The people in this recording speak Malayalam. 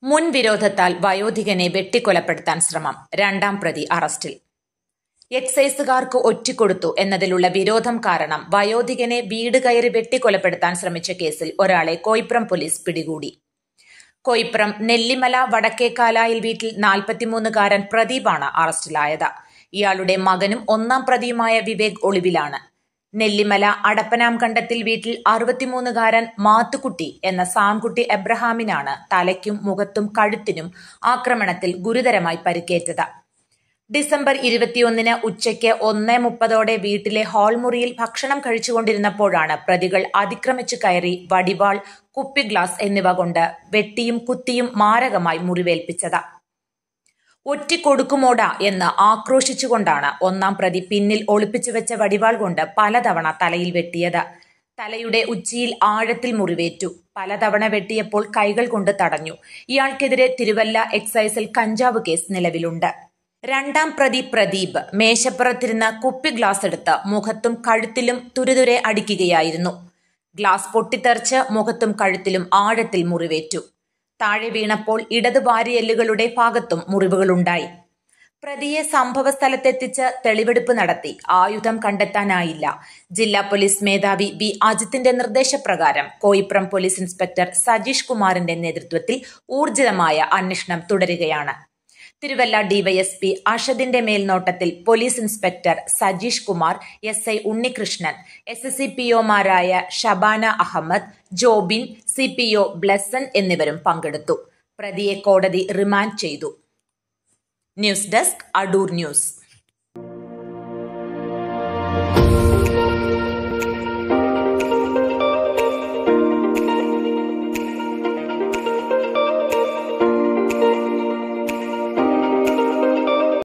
മുൻവിരോധത്താൽ വയോധികനെ വെട്ടിക്കൊലപ്പെടുത്താൻ ശ്രമം. രണ്ടാം പ്രതി അറസ്റ്റിൽ. എക്സൈസുകാർക്ക് ഒറ്റിക്കൊടുത്തു എന്നതിലുള്ള വിരോധം കാരണം വയോധികനെ വീട് കയറി വെട്ടിക്കൊലപ്പെടുത്താൻ ശ്രമിച്ച കേസിൽ ഒരാളെ കോയിപ്രം പോലീസ് പിടികൂടി. കോയിപ്രം നെല്ലിമല വടക്കേക്കാലായിൽ വീട്ടിൽ 43-കാരൻ പ്രദീപാണ് അറസ്റ്റിലായത്. ഇയാളുടെ മകനും ഒന്നാം പ്രതിയുമായ വിവേക് ഒളിവിലാണ്. നെല്ലിമല അടപ്പനാംകണ്ടത്തിൽ വീട്ടിൽ 63-കാരൻ മാത്തുക്കുട്ടി എന്ന സാംകുട്ടി എബ്രഹാമിനാണ് തലയ്ക്കും മുഖത്തും കഴുത്തിനും ആക്രമണത്തിൽ ഗുരുതരമായി പരിക്കേറ്റത്. ഡിസംബർ 21-ന് ഉച്ചയ്ക്ക് 1:30 വീട്ടിലെ ഹാൾമുറിയിൽ ഭക്ഷണം കഴിച്ചുകൊണ്ടിരുന്നപ്പോഴാണ് പ്രതികൾ അതിക്രമിച്ചു കയറി വടിവാൾ, കുപ്പി ഗ്ലാസ് എന്നിവ കൊണ്ട് വെട്ടിയും കുത്തിയും മാരകമായി മുറിവേൽപ്പിച്ചത്. ഒറ്റിക്കൊടുക്കുമോടാ എന്ന് ആക്രോശിച്ചുകൊണ്ടാണ് ഒന്നാം പ്രതി പിന്നിൽ ഒളിപ്പിച്ചുവെച്ച വടിവാൾ കൊണ്ട് പലതവണ തലയിൽ വെട്ടിയത്. തലയുടെ ഉച്ചിയിൽ ആഴത്തിൽ മുറിവേറ്റു. പലതവണ വെട്ടിയപ്പോൾ കൈകൾ കൊണ്ട് തടഞ്ഞു. ഇയാൾക്കെതിരെ തിരുവല്ല എക്സൈസിൽ കഞ്ചാവ് കേസ് നിലവിലുണ്ട്. രണ്ടാം പ്രതി പ്രദീപ് മേശപ്പുറത്തിരുന്ന് കുപ്പി ഗ്ലാസ് എടുത്ത് മുഖത്തും കഴുത്തിലും തുരുതുരെ അടിക്കുകയായിരുന്നു. ഗ്ലാസ് പൊട്ടിത്തെറിച്ച് മുഖത്തും കഴുത്തിലും ആഴത്തിൽ മുറിവേറ്റു. താഴെ വീണപ്പോൾ ഇടതു വാരിയെല്ലുകളുടെ ഭാഗത്തും മുറിവുകളുണ്ടായി. പ്രതിയെ സംഭവസ്ഥലത്തെത്തിച്ച് തെളിവെടുപ്പ് നടത്തി. ആയുധം കണ്ടെത്താനായില്ല. ജില്ലാ പോലീസ് മേധാവി വി അജിത്തിന്റെ നിർദ്ദേശപ്രകാരം കോയിപ്രം പോലീസ് ഇൻസ്പെക്ടർ സജീഷ് കുമാറിന്റെ നേതൃത്വത്തിൽ ഊർജിതമായ അന്വേഷണം തുടരുകയാണ്. തിരുവല്ല ഡിവൈഎസ്പി അഷദിന്റെ മേൽനോട്ടത്തിൽ police inspector Sajeesh Kumar, SI Unnikrishnan, SSCPOമാരായ ഷബാന അഹമ്മദ്, ജോബിൻ, CPO ബ്ലസൻ എന്നിവരും പങ്കെടുത്തു. പ്രതിയെ കോടതി റിമാൻഡ് ചെയ്തു. News desk, Adoor news.